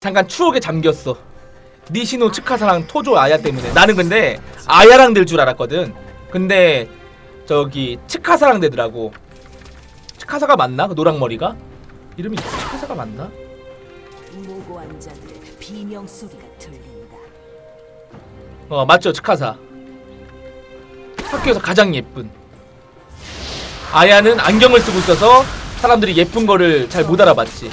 잠깐 추억에 잠겼어. 니시노 츠카사랑 토조 아야 때문에. 나는 근데 아야랑 될 줄 알았거든. 근데 저기 츠카사랑 되더라고. 츠카사가 맞나? 그 노랑머리가? 이름이 츠카사가 맞나? 무고한 자들의 비명 소리가 들린다. 맞죠, 츠카사. 학교에서 가장 예쁜. 아야는 안경을 쓰고 있어서 사람들이 예쁜 거를 잘 못 알아봤지.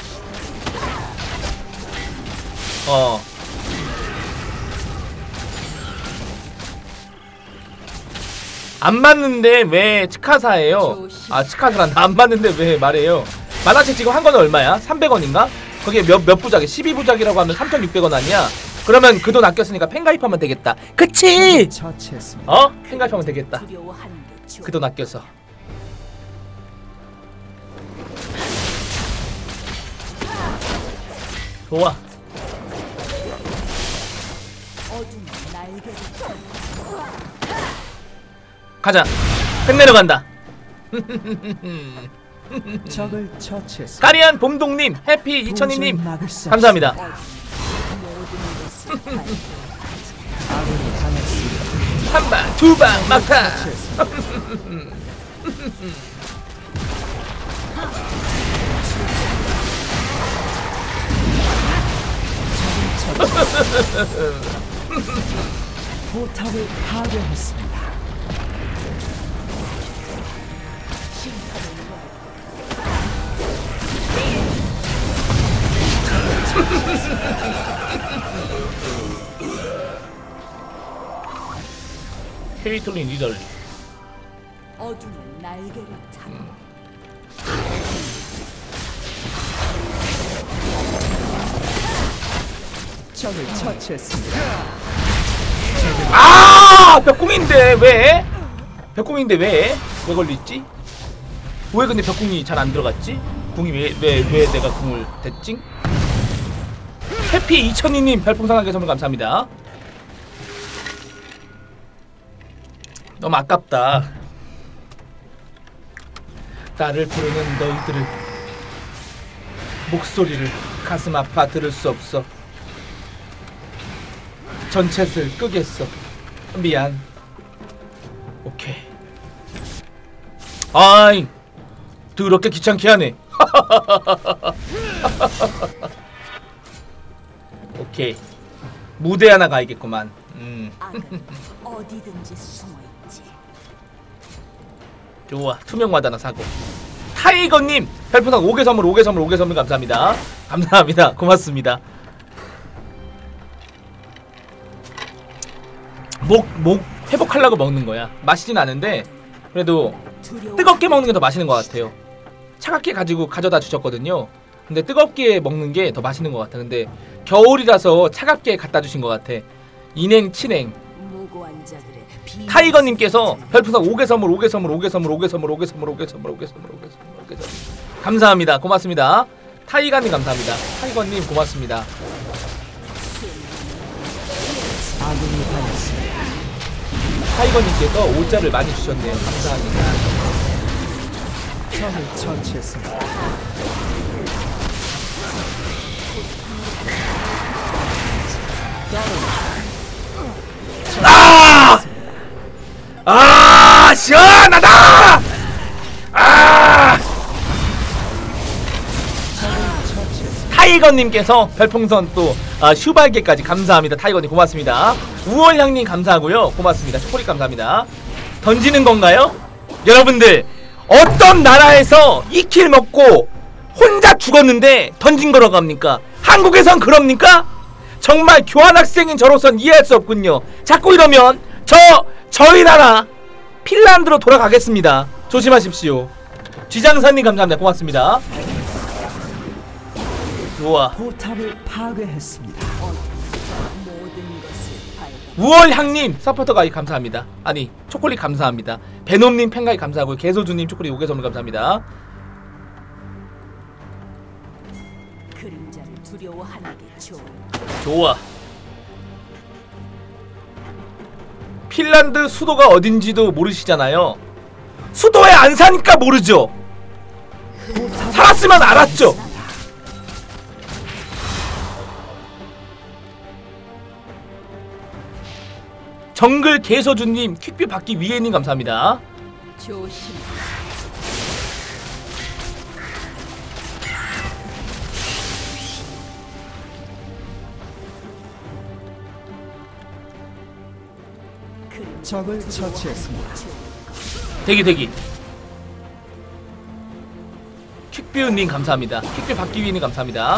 안 맞는데 왜 츠카사예요? 아, 츠카사란다. 안 맞는데 왜 말해요? 만화책 지금 한 권은 얼마야? 300원인가? 거기에 몇 부작이 12부작이라고 하면 3,600원 아니야? 그러면 그 돈 아꼈으니까 팬가입하면 되겠다. 그치? 팬가입하면 되겠다. 그 돈 아껴서. 좋아. 가자. 팩 내려간다. 적을 처치했어. 까리안 봄동님, 해피 이천희님 감사합니다. 한방 두방 막타. 포탑을 파괴했습니다. 케이틀린 리더리. 어둠은 날개를 타고 적을 처치했습니다. 아! 벽궁인데 왜? 벽궁인데 왜? 왜 걸렸지? 왜 근데 벽궁이 잘 안 들어갔지? 궁이 왜 내가 궁을 댔지? 해피 2002님 별풍선하게 선물 감사합니다. 너무 아깝다. 나를 부르는 너희들의 목소리를 가슴 아파 들을 수 없어. 전챗을 끄겠어. 미안. 오케이. 아이, 더럽게 귀찮게 하네. 오케이. 무대 하나 가야겠구만. 어디든지 숨어있지. 좋아. 투명마다 하나 사고. 타이거님 별풍선 5개 선물 5개 선물 5개 선물 감사합니다. 감사합니다. 고맙습니다. 목 회복하려고 먹는 거야. 맛있진 않은데 그래도 뜨겁게 먹는 게 더 맛있는 것 같아요. 차갑게 가져다 주셨거든요. 근데 뜨겁게 먹는 게 더 맛있는 것 같아. 근데 겨울이라서 차갑게 갖다 주신 것 같아. 인행 친행. 타이거님께서 별풍선 5개 선물 5개 선물 5개 선물 5개 선물 5개 선물 5개 선물 5개 선물 5개 선물 5개 선물 감사합니다. 고맙습니다. 타이가님 감사합니다. 타이거님 고맙습니다. 아군이 당했습니다. 타이거님께서 오자를 많이 주셨네요. 감사합니다. 적을 처치했습니다. 시원하다! 타이거님께서 별풍선 또 슈발게까지 감사합니다. 타이거님 고맙습니다. 우월향님 감사하고요. 고맙습니다. 초콜릿 감사합니다. 던지는 건가요? 여러분들 어떤 나라에서 2킬 먹고 혼자 죽었는데 던진 거라고 합니까? 한국에선 그럽니까? 정말 교환학생인 저로선 이해할 수 없군요. 자꾸 이러면 저희 나라 핀란드로 돌아가겠습니다. 조심하십시오. 쥐장사님 감사합니다. 고맙습니다. 좋아. 포탑을 파괴했습니다. 우월향님 서포터 가입 감사합니다. 아니 초콜릿 감사합니다. 베놈님 팬가입 감사하고요. 개소주님 초콜릿 5개 선물 감사합니다. 그림자를 두려워하는 게 좋아. 좋아. 핀란드 수도가 어딘지도 모르시잖아요. 수도에 안 사니까 모르죠. 살았으면 알았죠. 정글 개서주님 퀵뷰 받기 위해님 감사합니다. 조심. 적을 처치했습니다. 대기 퀵뷰님 감사합니다. 퀵뷰 받기 위해님 감사합니다.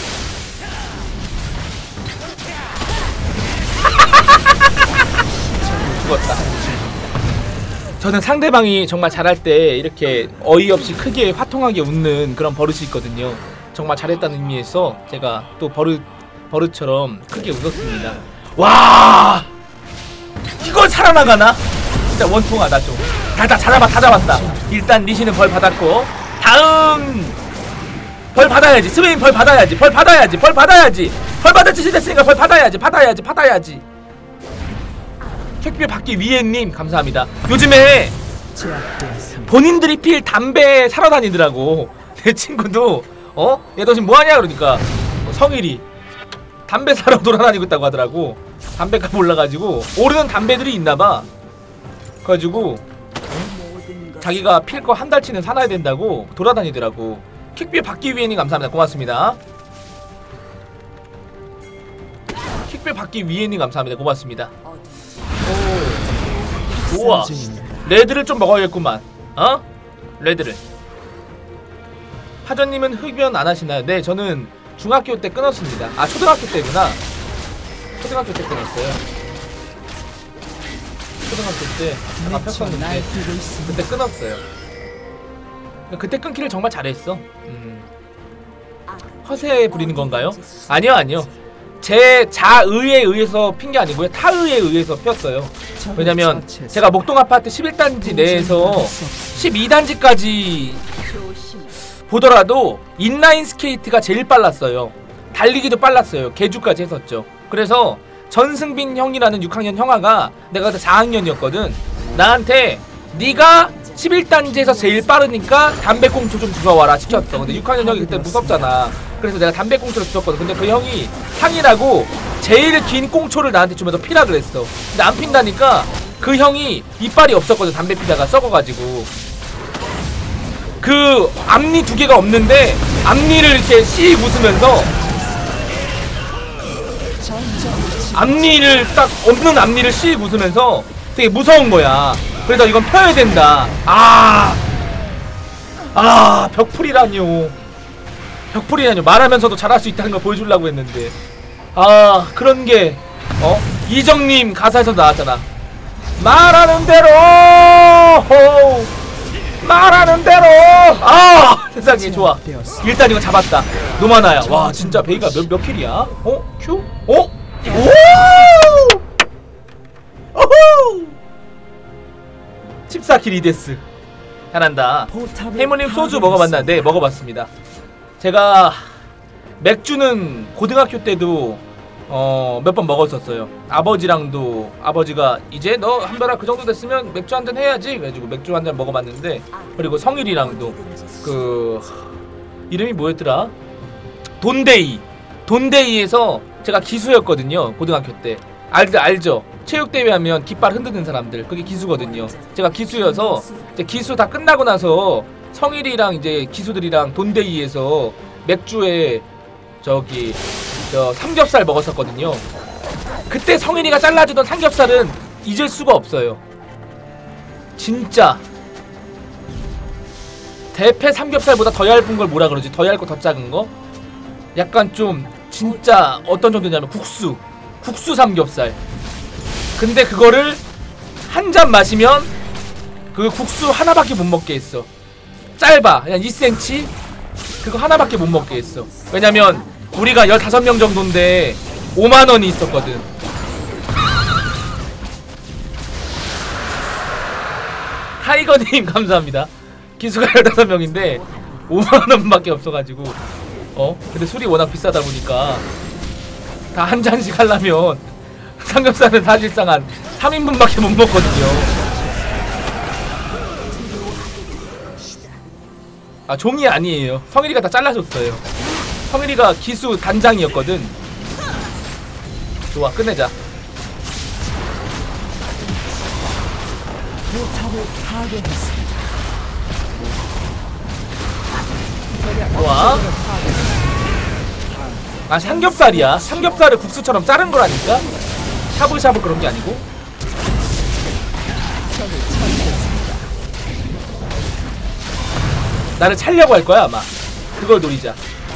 죽었다. 저는 상대방이 정말 잘할 때 이렇게 어이없이 크게 화통하게 웃는 그런 버릇이 있거든요. 정말 잘했다는 의미에서 제가 또 버릇처럼 크게 웃었습니다. 와, 이걸 살아나가나? 진짜 원통하다 좀. 다 잡았다. 일단 리시는 벌 받았고, 다음 벌 받아야지. 스웨인 벌 받아야지. 벌 받아야지. 벌 받을 짓이 됐으니까 벌 받아야지. 퀵뷰 받기 위해님 감사합니다. 요즘에 제압되었습니다. 본인들이 필 담배 사러 다니더라고. 내 친구도 얘 너 지금 뭐하냐 그러니까 성일이 담배 사러 돌아다니고 있다고 하더라고. 담배값 올라가지고 오르는 담배들이 있나봐. 그래가지고 모든 것 자기가 필 거 한 달치는 사놔야 된다고 돌아다니더라고. 퀵뷰 받기 위해님 감사합니다. 고맙습니다. 퀵뷰 받기 위해님 감사합니다. 고맙습니다. 오, 좋아. 상징입니다. 레드를 좀 먹어야겠구만. 레드를. 하전님은 흡연 안 하시나요? 네, 저는 중학교 때 끊었습니다. 아, 초등학교 때구나. 초등학교 때 끊었어요. 초등학교 때 잠깐 미쳐 폈었는데 날뛰고 있습니다. 그때 끊었어요. 그때 끊기를 정말 잘했어. 허세 부리는 건가요? 아니요. 제 자의에 의해서 핀 게 아니고요. 타의에 의해서 폈어요. 왜냐면 제가 목동 아파트 11단지 내에서 12단지까지 조심. 보더라도 인라인 스케이트가 제일 빨랐어요. 달리기도 빨랐어요. 개주까지 했었죠. 그래서 전승빈 형이라는 6학년 형아가 내가 그때 4학년이었거든. 나한테 네가 11단지에서 제일 빠르니까 담배꽁초 좀 주워와라 시켰어. 근데 6학년 형이 그때 무섭잖아. 그래서 내가 담배꽁초를 주웠거든. 근데 그 형이 상이라고 제일 긴 꽁초를 나한테 주면서 피라 그랬어. 근데 안 핀다니까 그 형이 이빨이 없었거든. 담배 피다가 썩어가지고. 그 앞니 2개가 없는데 앞니를 이렇게 씩 웃으면서 앞니를 딱 없는 앞니를 씩 웃으면서 되게 무서운 거야. 그래서 이건 펴야 된다. 벽풀이라뇨. 말하면서도 잘할 수 있다는 걸 보여주려고 했는데 그런 게 이정님 가사에서 나왔잖아. 말하는 대로 세상에 좋아. 일단 이거 잡았다. 노마나야. 와 진짜 베이가 몇 킬이야? 큐? 오! 14킬 이데스. 잘한다. 해모님 소주 먹어봤나? 네, 먹어봤습니다. 제가 맥주는 고등학교 때도 몇 번 먹었었어요. 아버지랑도. 아버지가 이제 너 한별아 그 정도 됐으면 맥주 한잔 해야지 그래가지고 맥주 한잔 먹어봤는데, 그리고 성일이랑도 그 이름이 뭐였더라? 돈데이에서 제가 기수였거든요. 고등학교 때. 알죠? 체육대회 하면 깃발 흔드는 사람들, 그게 기수거든요. 제가 기수여서 이제 기수 다 끝나고 나서 성일이랑 이제 기수들이랑 돈데이에서 맥주에 삼겹살 먹었었거든요. 그때 성일이가 잘라주던 삼겹살은 잊을 수가 없어요. 진짜 대패 삼겹살보다 더 얇은 걸 뭐라 그러지? 더 얇고 더 작은 거? 약간 좀 진짜 어떤 정도냐면 국수 삼겹살. 근데 그거를 한 잔 마시면 그 국수 하나밖에 못 먹게 했어. 짧아. 그냥 2cm? 그거 하나밖에 못 먹게 했어. 왜냐면 우리가 15명 정도인데 5만원이 있었거든. 타이거님 감사합니다. 기수가 15명인데 5만원밖에 없어가지고 근데 술이 워낙 비싸다 보니까 다 한 잔씩 하려면 삼겹살은 사실상 한 3인분밖에 못 먹거든요. 종이 아니에요. 성일이가 다 잘라줬어요. 성일이가 기수 단장이었거든. 좋아, 끝내자. 포탑을 파괴했습니다. 좋아. 아 삼겹살이야. 삼겹살을 국수처럼 자른 거라니까. 샤브샤브 그런 게 아니고. 나를 찰려고 할 거야 아마. 그걸 노리자.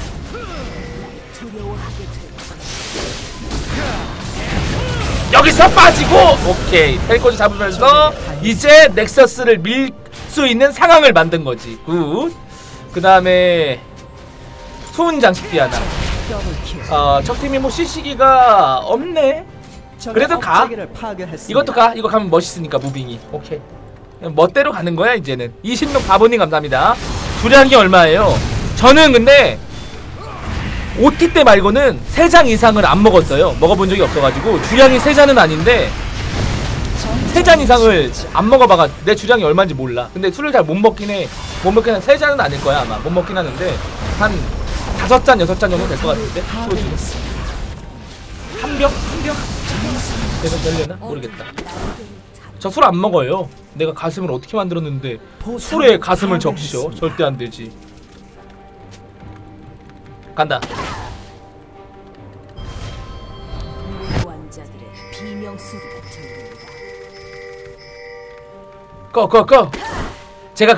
여기서 빠지고 오케이 헬코즈 잡으면서 이제 넥서스를 밀 수 있는 상황을 만든 거지. 굿. 그 다음에 수은 장식기 하나. 적팀이 뭐 CC기가 없네. 그래도 가. 이것도 가. 이거 가면 멋있으니까 무빙이. 오케이. 멋대로 가는 거야 이제는. 20명 바보님 감사합니다. 주량이 얼마예요? 저는 근데 OT 때 말고는 3장 이상을 안 먹었어요. 먹어본 적이 없어가지고 주량이 3잔은 아닌데 3잔 이상을 안 먹어봐가 내 주량이 얼마인지 몰라. 근데 술을 잘 못 먹긴 해. 못 먹긴 한 3잔은 아닐 거야 아마. 못 먹긴 하는데 한 5잔 6잔 정도 될 것 같은데. 한 병? 한 병? 그래서 되려나? 모르겠다. 저 술 안 먹어요. 내가 가슴을 어떻게 만들었는데 술에 가슴을 적셔? 절대 안 되지. 간다. 무고한자들의 비명 소리가 들립니다. 꺼. 제가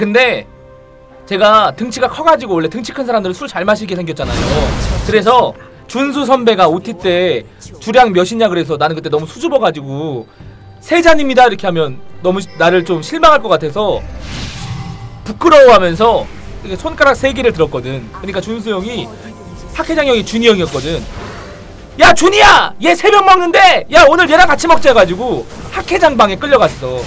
등치가 커가지고 원래 등치 큰 사람들은 술 잘 마시게 생겼잖아요. 그래서 준수 선배가 OT 때 주량 몇이냐 그래서 나는 그때 너무 수줍어가지고 3잔입니다 이렇게 하면 너무 나를 좀 실망할 것 같아서 부끄러워하면서 손가락 3개를 들었거든. 그러니까 준수 형이 학회장 형이 준이 형이었거든. 야 준이야! 얘 3병 먹는데! 야 오늘 얘랑 같이 먹자 해가지고 학회장 방에 끌려갔어.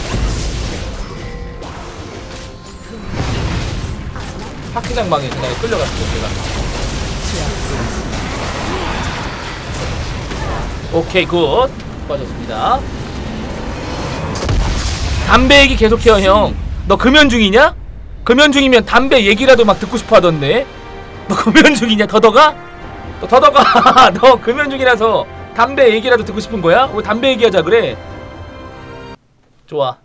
학회장 방에 그냥 끌려갔어 제가. 오케이 굿. 빠졌습니다. 담배 얘기 계속해요 형. 너 금연 중이냐? 금연 중이면 담배 얘기라도 막 듣고 싶어 하던데. 너 금연 중이냐 더더가? 너 더더가 너 금연 중이라서 담배 얘기라도 듣고 싶은 거야? 왜 담배 얘기하자 그래? 좋아.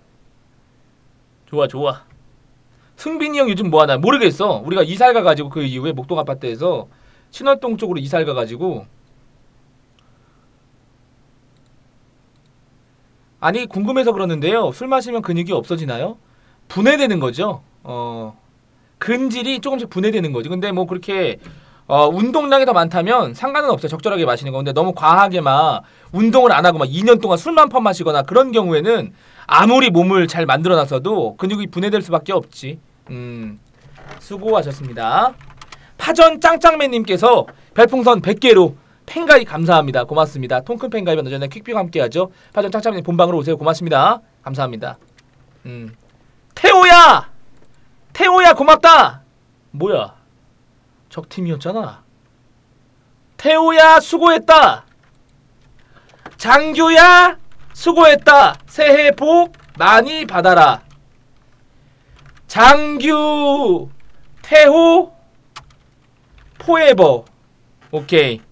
승빈이 형 요즘 뭐하나 모르겠어. 우리가 이사를 가가지고 그 이후에 목동 아파트에서 신월동 쪽으로 이사를 가가지고 아니 궁금해서 그러는데요. 술 마시면 근육이 없어지나요? 분해되는 거죠. 근질이 조금씩 분해되는 거지. 근데 뭐 그렇게 운동량이 더 많다면 상관은 없어요. 적절하게 마시는 거. 근데 너무 과하게 막 운동을 안 하고 막 2년 동안 술만 퍼마시거나 그런 경우에는 아무리 몸을 잘 만들어놨어도 근육이 분해될 수밖에 없지. 수고하셨습니다. 파전 짱짱맨님께서 별풍선 100개로 팬가입 감사합니다. 고맙습니다. 통큰 팬가입은 전에 퀵뷰 함께하죠. 파전 짱짱맨님 본방으로 오세요. 고맙습니다. 감사합니다. 태호야 고맙다. 뭐야 적팀이었잖아. 태호야 수고했다. 장규야 수고했다. 새해 복 많이 받아라. 장규 태호 포에버. 오케이.